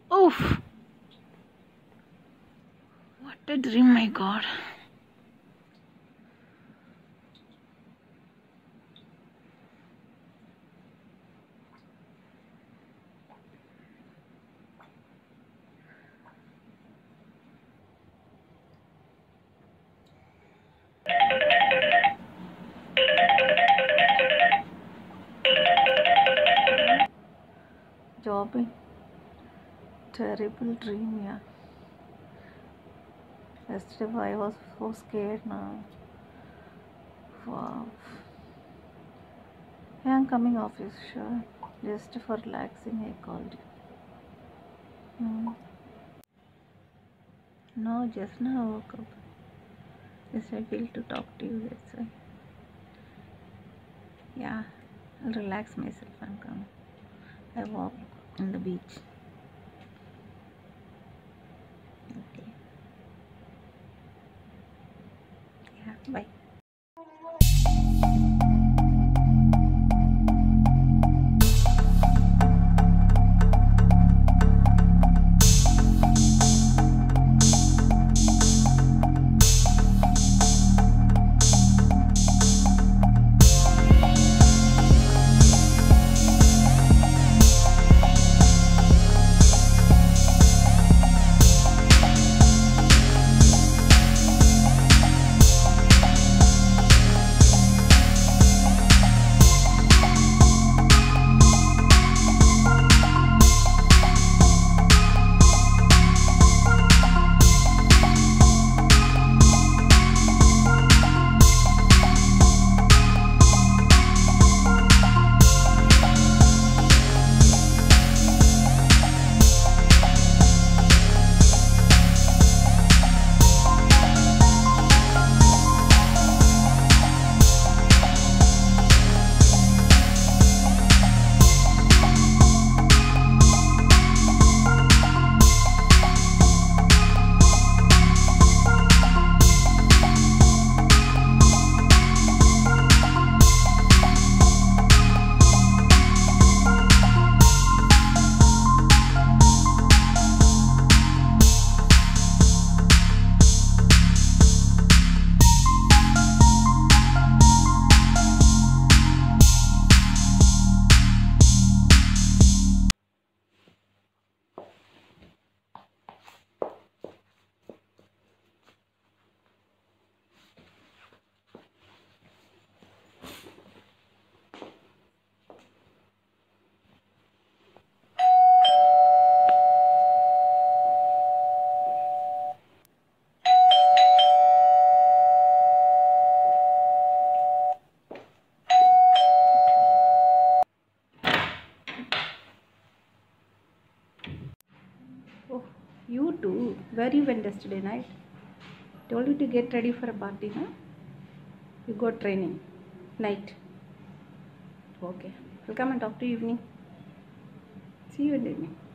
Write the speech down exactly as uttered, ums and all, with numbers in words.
Oof! What a dream, my God. Jobbing. Terrible dream, yeah. Yesterday I was so scared now. Wow. Yeah, I'm coming office, sure. Just for relaxing, I called you. Hmm. No, just now I woke up. Just I feel to talk to you, that's why. Yeah, I'll relax myself and come. I walk in the beach. Okay. Yeah, bye. Oh, you too. Where you went yesterday night? Told you to get ready for a party, huh? You got training. Night. Okay. I'll come and talk to you evening. See you in the evening.